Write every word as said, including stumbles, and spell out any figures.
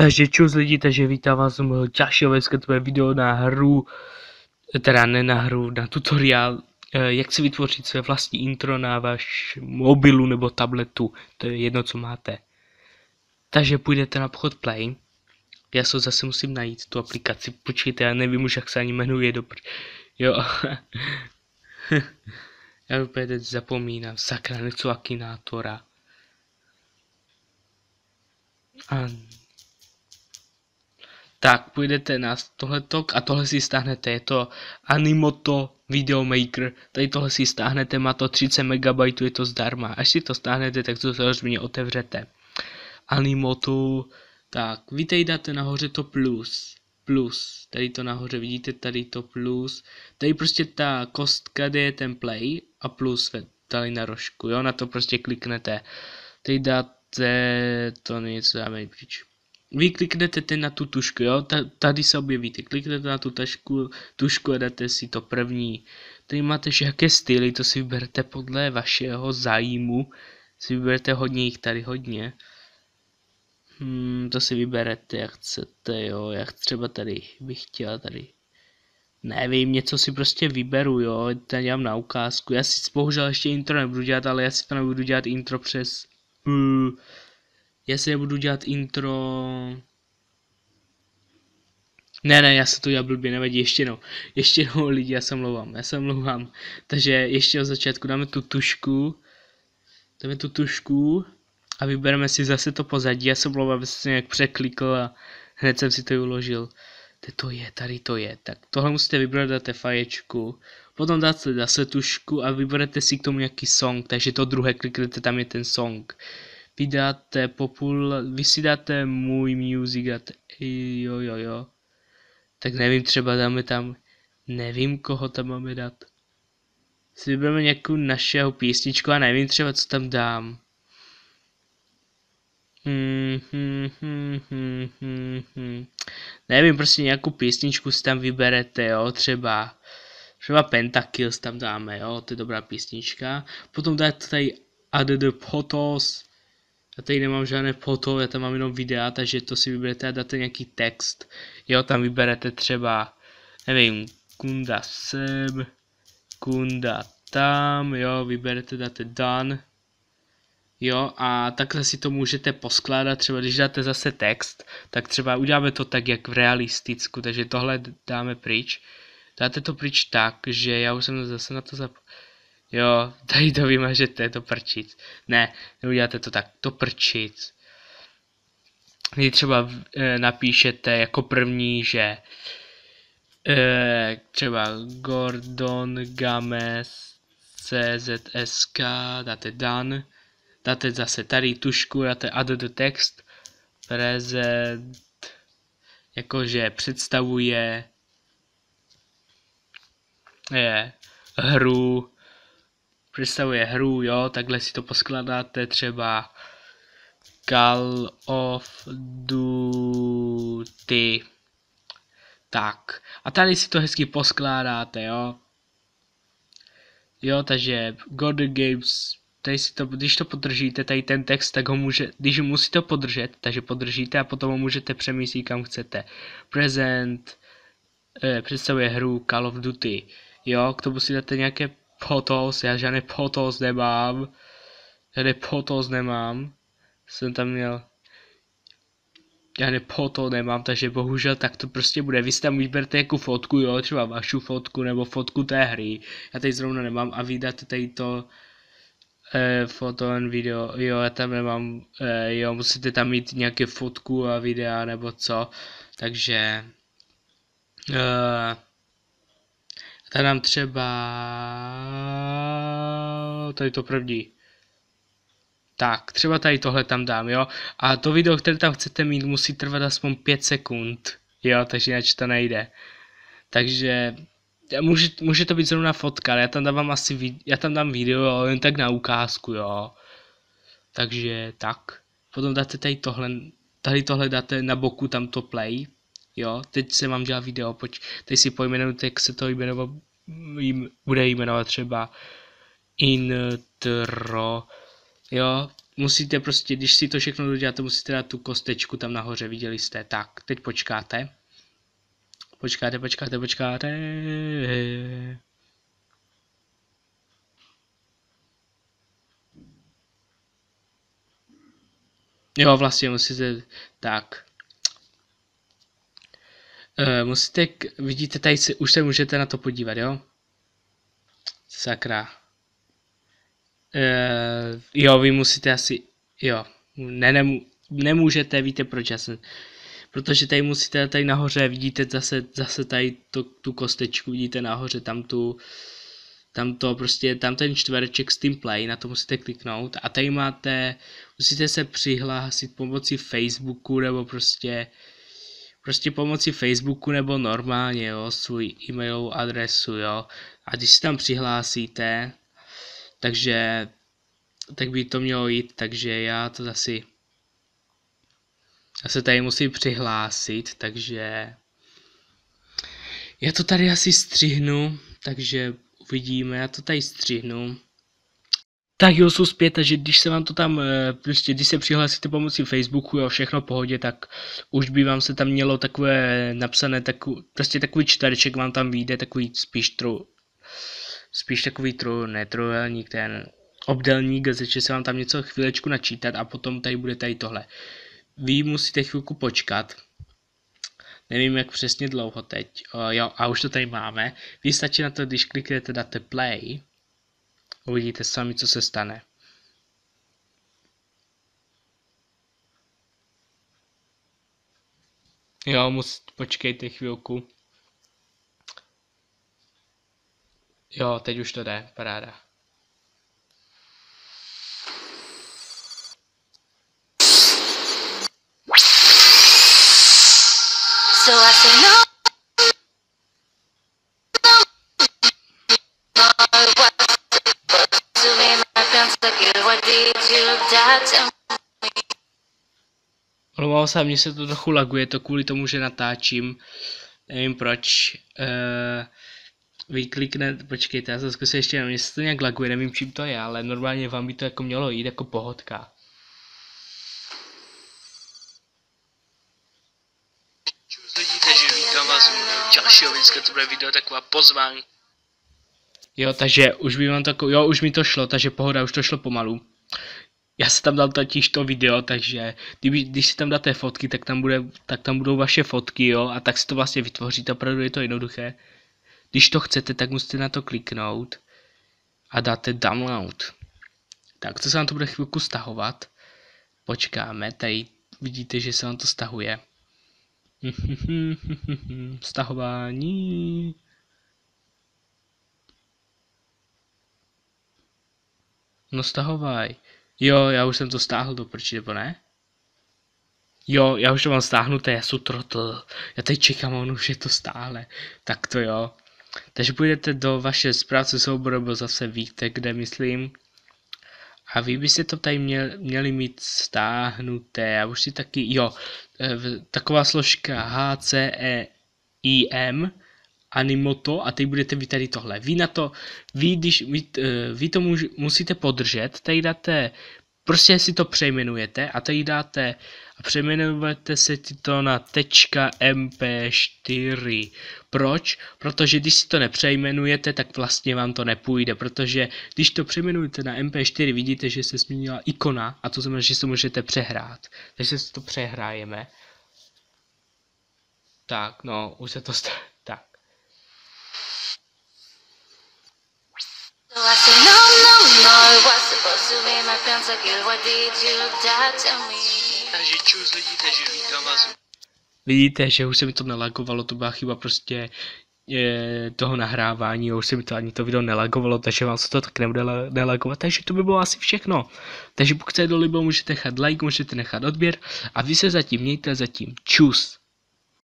Takže čus lidi, takže vítám vás u mého dalšího vysvětlové video na hru, teda ne na hru, na tutoriál, jak si vytvořit své vlastní intro na váš mobilu nebo tabletu, to je jedno, co máte. Takže půjdete na obchod Play, já se zase musím najít tu aplikaci, počkejte, já nevím už, jak se ani jmenuje, dobr. Jo. Já úplně teď zapomínám, sakra, nechci Akinátora. A... Tak, půjdete na tohleto a tohle si stáhnete, je to Animoto Video Maker, tady tohle si stáhnete, má to třicet megabajtů, je to zdarma, až si to stáhnete, tak to samozřejmě otevřete. Animoto, tak, vy tady dáte nahoře to plus, plus, tady to nahoře, vidíte tady to plus, tady prostě ta kostka, kde je ten play a plus tady na rožku, jo, na to prostě kliknete, tady dáte, to něco dáme pryč. Vy kliknete ten na tu tušku, jo, tady se objevíte, kliknete na tu tašku, tušku a dáte si to první. Tady máte jaké styly, to si vyberete podle vašeho zájmu, si vyberete hodně jich tady, hodně. Hmm, to si vyberete, jak chcete, jo, jak třeba tady bych chtěla tady. Nevím, něco si prostě vyberu, jo, tady dělám na ukázku, já si bohužel ještě intro nebudu dělat, ale já si to nebudu dělat intro přes... Uh, Já si nebudu dělat intro... Ne, ne, já se to dělám blbě, nevadí, ještě jednou. Ještě jednou lidi, já se mluvám, já se mluvám. Takže ještě od začátku dáme tu tušku. Dáme tu tušku. A vybereme si zase to pozadí, já se mluvám, aby se nějak překlikl a hned jsem si to uložil. Kde to je, tady to je. Tak tohle musíte vybrat, dáte faječku. Potom dáte zase tušku a vyberete si k tomu nějaký song, takže to druhé kliknete, tam je ten song. Vy dáte popul, vy si dáte můj music, dáte, jo jo jo, tak nevím, třeba dáme tam, nevím, koho tam máme dát. Si vybereme nějakou našeho písničku a nevím třeba, co tam dám. Hmm, hmm, hmm, hmm, hmm, hmm. Nevím, prostě nějakou písničku si tam vyberete, jo, třeba, třeba Pentakills tam dáme, jo, to je dobrá písnička. Potom dáte tady add the photos. Já tady nemám žádné foto, já tam mám jenom videa, takže to si vyberete a dáte nějaký text. Jo, tam vyberete třeba, nevím, Kunda sem, Kunda tam, jo, vyberete, dáte done. Jo, a takhle si to můžete poskládat, třeba když dáte zase text, tak třeba uděláme to tak, jak v realisticku, takže tohle dáme pryč. Dáte to pryč tak, že já už jsem zase na to zapomněl. Jo, tady to vymažete, to prčic. Ne, neuděláte to tak, to prčic. Vy třeba e, napíšete jako první, že e, třeba Gordon Games C Z S K, dáte done, dáte zase tady tušku, dáte add the text, present, jakože představuje je, hru, představuje hru, jo, takhle si to poskládáte, třeba Call of Duty. Tak, a tady si to hezky poskládáte, jo. Jo, takže God Games, tady si to, když to podržíte, tady ten text, tak ho může, když ho musíte podržet, takže podržíte a potom ho můžete přemístit kam chcete. Present, eh, představuje hru Call of Duty, jo, k tomu si dáte nějaké photos, já žádné photos nemám, žádné photos nemám, jsem tam měl, žádné photo nemám, takže bohužel tak to prostě bude, vy si tam vyberte jako fotku, jo, třeba vašu fotku nebo fotku té hry, já tady zrovna nemám a vy dáte tady to, eh, foto and video, jo, já tam nemám, eh, jo, musíte tam mít nějaké fotku a videa nebo co, takže, eh, tady nám třeba, tady to první. Tak, třeba tady tohle tam dám, jo. A to video, které tam chcete mít, musí trvat aspoň pět sekund. Jo, takže jinak to nejde. Takže, může, může to být zrovna fotka, ale já tam dávám asi, já tam dám video, jen tak na ukázku, jo. Takže, tak. Potom dáte tady tohle, tady tohle dáte na boku, tam to play. Jo, teď se vám dělá video, pojď, teď si pojmenujte, jak se to jmenovat, jim, bude jmenovat třeba intro, jo, musíte prostě, když si to všechno doděláte, musíte dát tu kostečku tam nahoře, viděli jste. Tak, teď počkáte. Počkáte, počkáte, počkáte. Jo, vlastně musíte, tak. E, musíte, vidíte, tady se, už se můžete na to podívat, jo? Sakra. E, jo, vy musíte asi, jo, ne, nemů, nemůžete, víte proč, já jsem, protože tady musíte, tady nahoře, vidíte zase, zase tady to, tu kostečku, vidíte nahoře, tam tu, tam to prostě, tam ten čtvereček s tím play, na to musíte kliknout a tady máte, musíte se přihlásit pomocí Facebooku nebo prostě, prostě pomocí Facebooku nebo normálně, jo, svůj e-mailovou adresu, jo, a když se tam přihlásíte, takže, tak by to mělo jít, takže já to asi, já se tady musím přihlásit, takže já to tady asi střihnu, takže uvidíme, já to tady střihnu. Tak jo, jsou zpět, takže když se vám to tam, prostě když se přihlásíte pomocí Facebooku, jo, všechno v pohodě, tak už by vám se tam mělo takové napsané, takový, prostě takový čtvereček vám tam vyjde, takový spíš tru, spíš takový tru, ne trojuhelník, ten obdélník, začne se vám tam něco chvílečku načítat a potom tady bude tady tohle. Vy musíte chvilku počkat. Nevím, jak přesně dlouho teď. O, jo, a už to tady máme. Vy stačí na to, když kliknete dáte play. Uvidíte sami, co se stane. Jo, mus, počkejte chvilku. Jo, teď už to jde, paráda. So I said no. Omlouvám se, mně se to trochu laguje, to kvůli tomu, že natáčím. Nevím proč. Uh, vy kliknete, počkejte, já se zkusím ještě, mně se to nějak laguje, nevím čím to je, ale normálně vám by to jako mělo jít jako pohodka. Takže vítám vás u dalšího videa, to bude video taková pozvánka. Jo, takže už by vám takový, jo, už mi to šlo, takže pohoda, už to šlo pomalu. Já jsem tam dal totiž to video, takže kdyby, když si tam dáte fotky, tak tam, bude, tak tam budou vaše fotky, jo, a tak si to vlastně vytvoříte, opravdu je to jednoduché. Když to chcete, tak musíte na to kliknout a dáte download. Tak, to se vám to bude chvilku stahovat. Počkáme, tady vidíte, že se vám to stahuje. Stahování. No stahovaj. Jo, já už jsem to stáhl do prči, nebo ne? Jo, já už to mám stáhnuté, já jsem trotl. Já teď čekám, on už je to stále. Tak to jo. Takže půjdete do vaše správce souboru, nebo zase víte, kde myslím. A vy byste to tady měl, měli mít stáhnuté. A už si taky, jo, taková složka H C E I M Animoto a teď budete vy tady tohle. Vy na to, vy, když, vy, vy to můž, musíte podržet, tady dáte, prostě si to přejmenujete a tady dáte, a přejmenujete se to na .em pé čtyři. Proč? Protože když si to nepřejmenujete, tak vlastně vám to nepůjde, protože když to přejmenujete na em pé čtyři, vidíte, že se změnila ikona a to znamená, že si můžete přehrát. Takže si to přehrájeme. Tak, no, už se to stane. Tak. Takže čus lidi, takže vítám vás. Vidíte, že už se mi to nelagovalo, to byla chyba prostě je, toho nahrávání, už se mi to ani to video nelagovalo, takže vám se to tak nebude nelagovat, takže to by bylo asi všechno. Takže pokud se to líbilo, můžete nechat like, můžete nechat odběr a vy se zatím mějte zatím čus.